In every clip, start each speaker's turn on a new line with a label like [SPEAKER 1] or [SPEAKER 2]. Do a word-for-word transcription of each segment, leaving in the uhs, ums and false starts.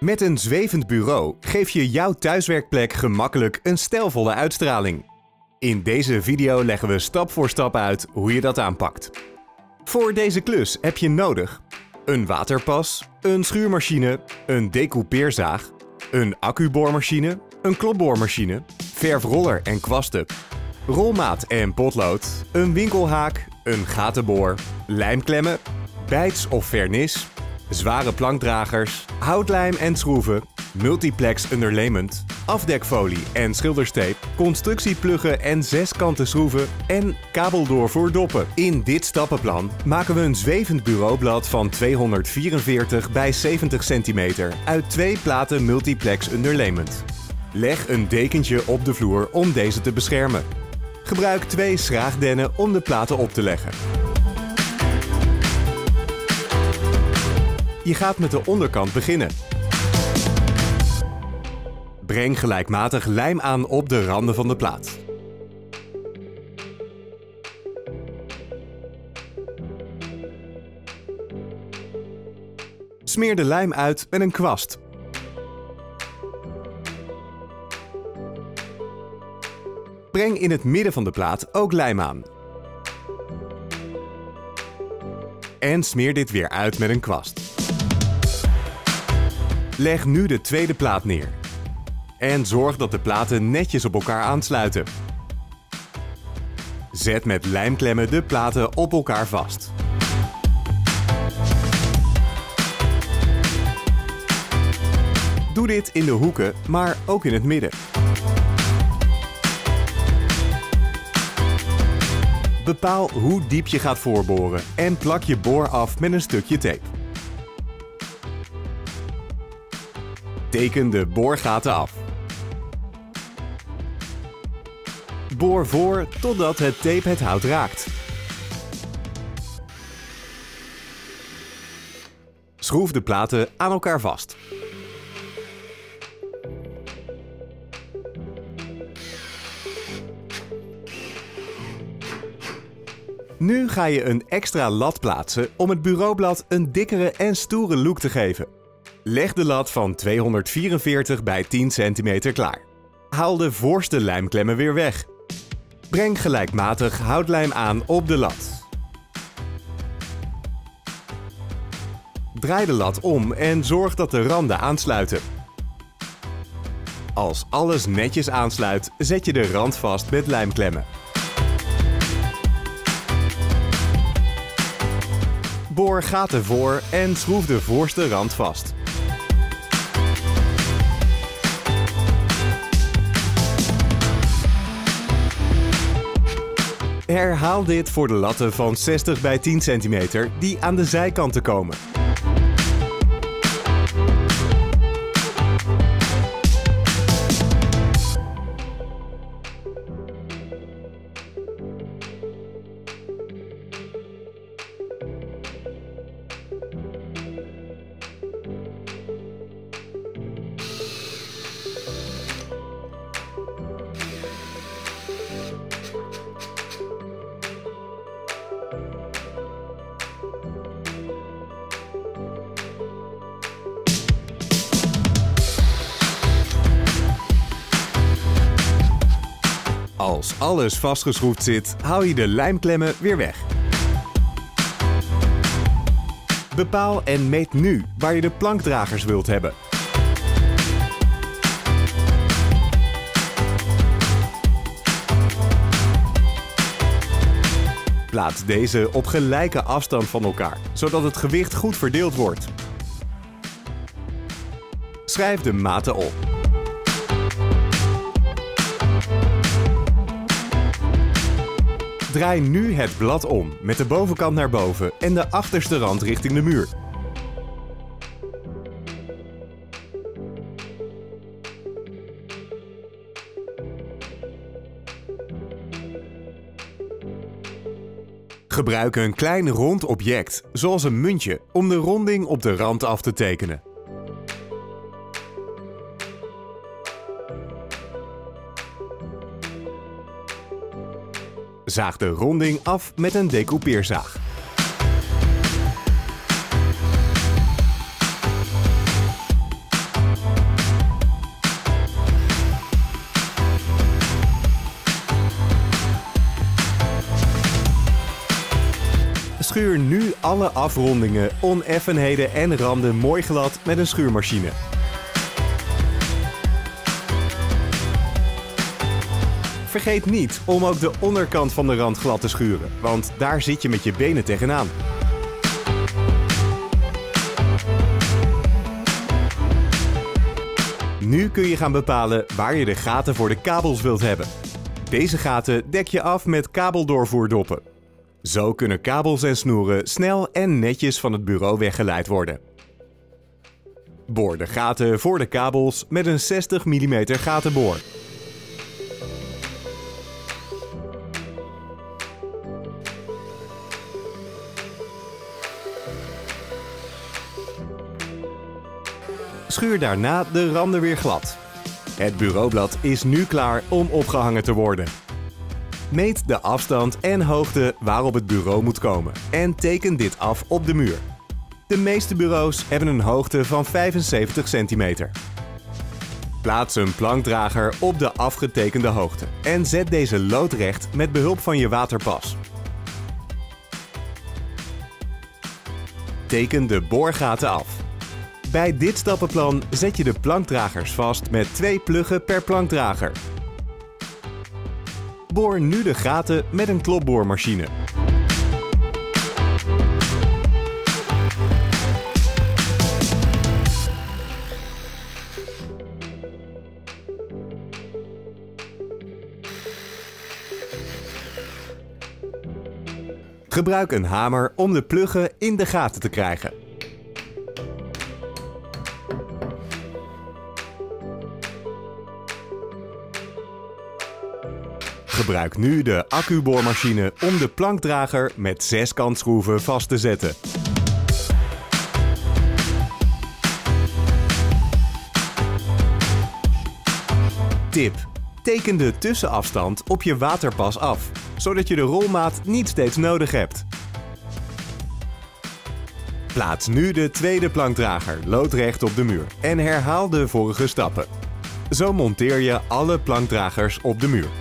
[SPEAKER 1] Met een zwevend bureau geef je jouw thuiswerkplek gemakkelijk een stijlvolle uitstraling. In deze video leggen we stap voor stap uit hoe je dat aanpakt. Voor deze klus heb je nodig een waterpas, een schuurmachine, een decoupeerzaag, een accuboormachine, een klopboormachine, verfroller en kwasten, rolmaat en potlood, een winkelhaak, een gatenboor, lijmklemmen, bijts of vernis, zware plankdragers, houtlijm en schroeven, multiplex underlayment, afdekfolie en schilderstape, constructiepluggen en zeskanten schroeven en kabeldoor voor doppen. In dit stappenplan maken we een zwevend bureaublad van tweehonderdvierenveertig bij zeventig centimeter uit twee platen multiplex underlayment. Leg een dekentje op de vloer om deze te beschermen. Gebruik twee schraagdennen om de platen op te leggen. Je gaat met de onderkant beginnen. Breng gelijkmatig lijm aan op de randen van de plaat. Smeer de lijm uit met een kwast. Breng in het midden van de plaat ook lijm aan. En smeer dit weer uit met een kwast. Leg nu de tweede plaat neer. En zorg dat de platen netjes op elkaar aansluiten. Zet met lijmklemmen de platen op elkaar vast. Doe dit in de hoeken, maar ook in het midden. Bepaal hoe diep je gaat voorboren en plak je boor af met een stukje tape. Teken de boorgaten af. Boor voor totdat het tape het hout raakt. Schroef de platen aan elkaar vast. Nu ga je een extra lat plaatsen om het bureaublad een dikkere en stoere look te geven. Leg de lat van tweehonderdvierenveertig bij tien centimeter klaar. Haal de voorste lijmklemmen weer weg. Breng gelijkmatig houtlijm aan op de lat. Draai de lat om en zorg dat de randen aansluiten. Als alles netjes aansluit, zet je de rand vast met lijmklemmen. Boor gaten voor en schroef de voorste rand vast. Herhaal dit voor de latten van zestig bij tien centimeter die aan de zijkanten komen. Als alles vastgeschroefd zit, haal je de lijmklemmen weer weg. Bepaal en meet nu waar je de plankdragers wilt hebben. Plaats deze op gelijke afstand van elkaar, zodat het gewicht goed verdeeld wordt. Schrijf de maten op. Draai nu het blad om met de bovenkant naar boven en de achterste rand richting de muur. Gebruik een klein rond object, zoals een muntje, om de ronding op de rand af te tekenen. Zaag de ronding af met een decoupeerzaag. Schuur nu alle afrondingen, oneffenheden en randen mooi glad met een schuurmachine. Vergeet niet om ook de onderkant van de rand glad te schuren, want daar zit je met je benen tegenaan. Nu kun je gaan bepalen waar je de gaten voor de kabels wilt hebben. Deze gaten dek je af met kabeldoorvoerdoppen. Zo kunnen kabels en snoeren snel en netjes van het bureau weggeleid worden. Boor de gaten voor de kabels met een zestig millimeter gatenboor. Schuur daarna de randen weer glad. Het bureaublad is nu klaar om opgehangen te worden. Meet de afstand en hoogte waarop het bureau moet komen en teken dit af op de muur. De meeste bureaus hebben een hoogte van vijfenzeventig centimeter. Plaats een plankdrager op de afgetekende hoogte en zet deze loodrecht met behulp van je waterpas. Teken de boorgaten af. Bij dit stappenplan zet je de plankdragers vast met twee pluggen per plankdrager. Boor nu de gaten met een klopboormachine. Gebruik een hamer om de pluggen in de gaten te krijgen. Gebruik nu de accuboormachine om de plankdrager met zes kantschroeven vast te zetten. Tip: teken de tussenafstand op je waterpas af, zodat je de rolmaat niet steeds nodig hebt. Plaats nu de tweede plankdrager loodrecht op de muur en herhaal de vorige stappen. Zo monteer je alle plankdragers op de muur.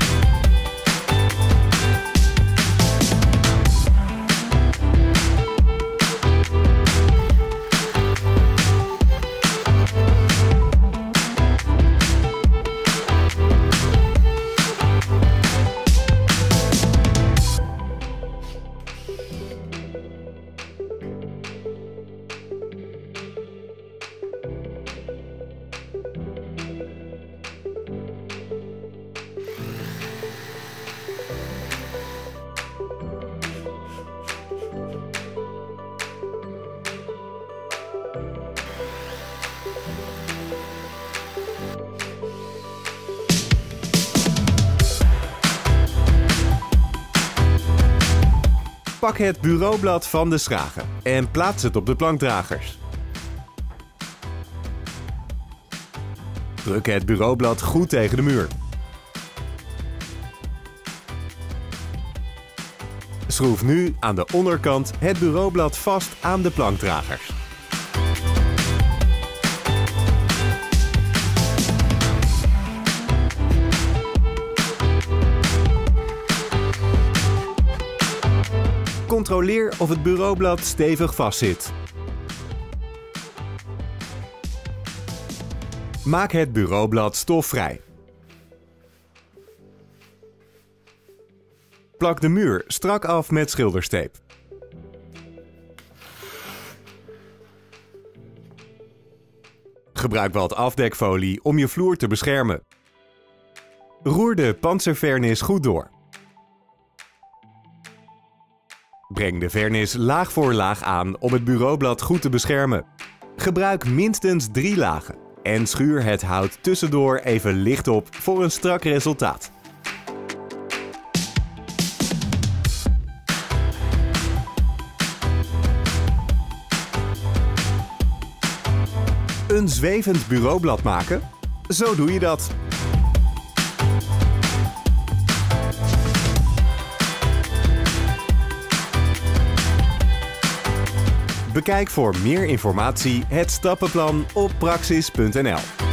[SPEAKER 1] Pak het bureaublad van de schragen en plaats het op de plankdragers. Druk het bureaublad goed tegen de muur. Schroef nu aan de onderkant het bureaublad vast aan de plankdragers. Controleer of het bureaublad stevig vastzit. Maak het bureaublad stofvrij. Plak de muur strak af met schildersteep. Gebruik wat afdekfolie om je vloer te beschermen. Roer de panzervernis goed door. Breng de vernis laag voor laag aan om het bureaublad goed te beschermen. Gebruik minstens drie lagen en schuur het hout tussendoor even licht op voor een strak resultaat. Een zwevend bureaublad maken? Zo doe je dat. Bekijk voor meer informatie het stappenplan op praxis punt n l.